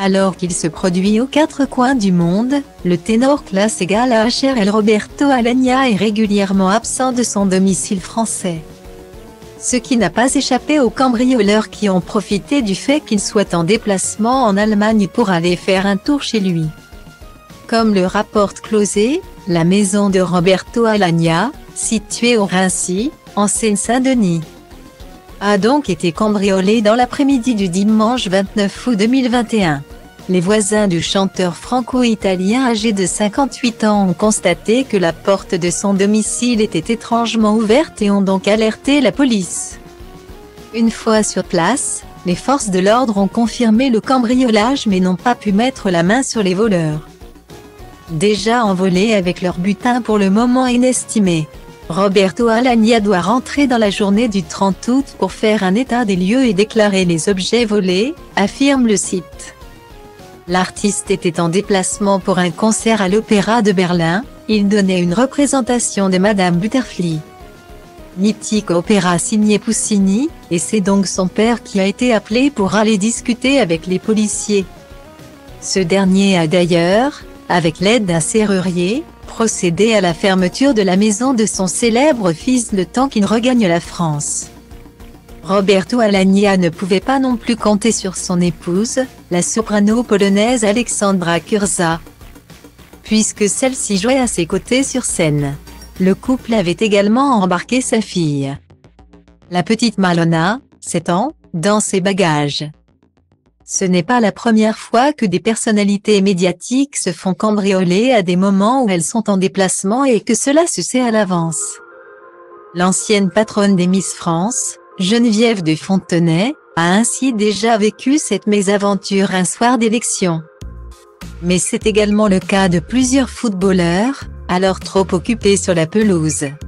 Alors qu'il se produit aux quatre coins du monde, le ténor classe égale à HRL Roberto Alagna est régulièrement absent de son domicile français. Ce qui n'a pas échappé aux cambrioleurs qui ont profité du fait qu'il soit en déplacement en Allemagne pour aller faire un tour chez lui. Comme le rapporte Closet, la maison de Roberto Alagna, située au Raincy, en Seine-Saint-Denis, a donc été cambriolée dans l'après-midi du dimanche 29 août 2021. Les voisins du chanteur franco-italien âgé de 58 ans ont constaté que la porte de son domicile était étrangement ouverte et ont donc alerté la police. Une fois sur place, les forces de l'ordre ont confirmé le cambriolage mais n'ont pas pu mettre la main sur les voleurs, déjà envolés avec leur butin pour le moment inestimé. Roberto Alagna doit rentrer dans la journée du 30 août pour faire un état des lieux et déclarer les objets volés, affirme le site. L'artiste était en déplacement pour un concert à l'Opéra de Berlin, il donnait une représentation de Madame Butterfly, mythique opéra signé Puccini, et c'est donc son père qui a été appelé pour aller discuter avec les policiers. Ce dernier a d'ailleurs, avec l'aide d'un serrurier, procédé à la fermeture de la maison de son célèbre fils le temps qu'il regagne la France. Roberto Alagna ne pouvait pas non plus compter sur son épouse, la soprano polonaise Aleksandra Kurza, puisque celle-ci jouait à ses côtés sur scène. Le couple avait également embarqué sa fille, la petite Malona, 7 ans, dans ses bagages. Ce n'est pas la première fois que des personnalités médiatiques se font cambrioler à des moments où elles sont en déplacement et que cela se sait à l'avance. L'ancienne patronne des Miss France, Geneviève de Fontenay, a ainsi déjà vécu cette mésaventure un soir d'élection. Mais c'est également le cas de plusieurs footballeurs, alors trop occupés sur la pelouse.